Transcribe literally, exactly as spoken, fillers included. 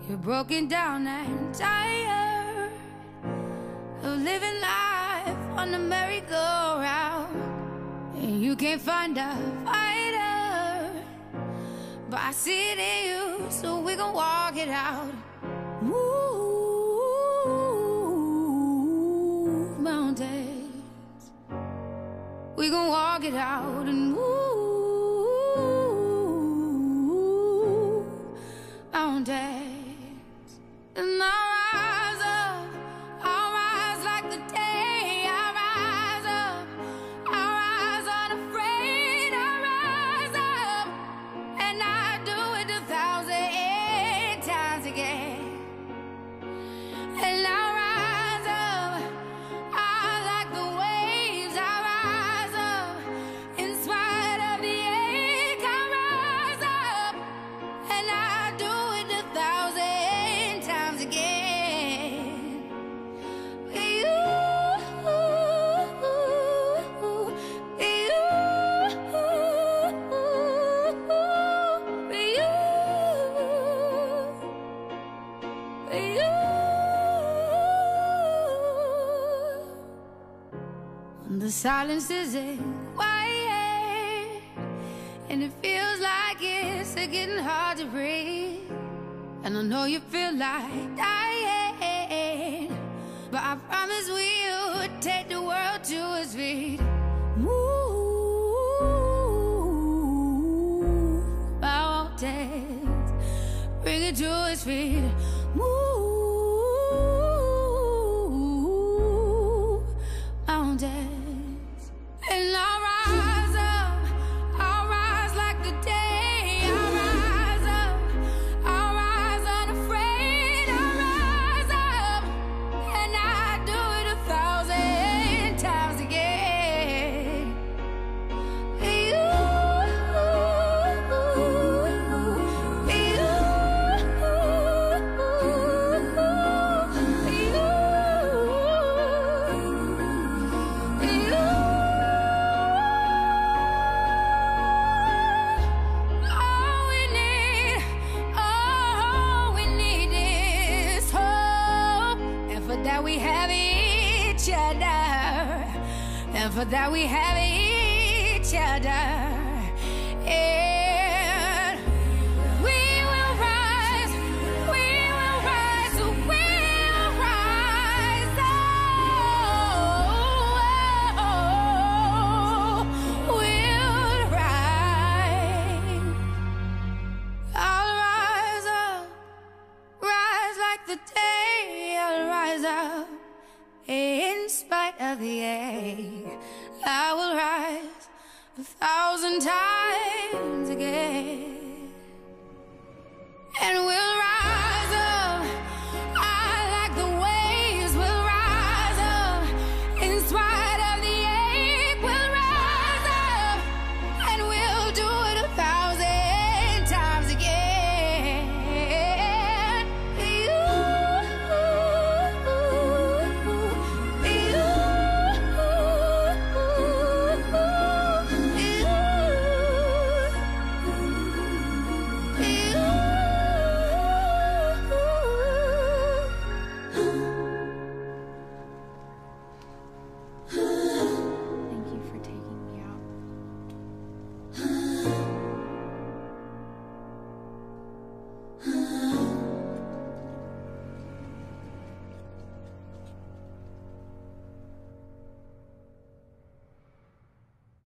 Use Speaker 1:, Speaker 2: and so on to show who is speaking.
Speaker 1: You're broken down and tired of living life on the merry-go-round, and you can't find a fighter, but I see it in you, so we gon' walk it out. Move mountains, we gon' walk it out and move mountains. And I'll rise up, I'll rise like the day. I'll rise up, I'll rise unafraid. I'll rise up, and I'll do it a thousand times again. And I'll rise up, I'll like the waves. I'll rise up, in spite of the ache. I'll rise up, and I'll do it a thousand times again. For you, for you, for you, for you. When the silence isn't quiet and it feels like it's getting hard to breathe, and I know you feel like dying, but I promise we'll take the world to its feet. Move mountains, bring it to its feet. Move mountains, and I'll rise up, I'll rise like the day. I'll rise up, I'll rise unafraid. I'll rise up, and I'll do it a thousand times again. For you, for you, for you, for you. All we need, all we need is hope, and for that we have each other, and for that we have each other. And we will rise, we will rise, we'll rise. Oh, we'll rise. I'll rise up, rise like the day. I'll rise up, in spite of the ache. I will rise a thousand times again.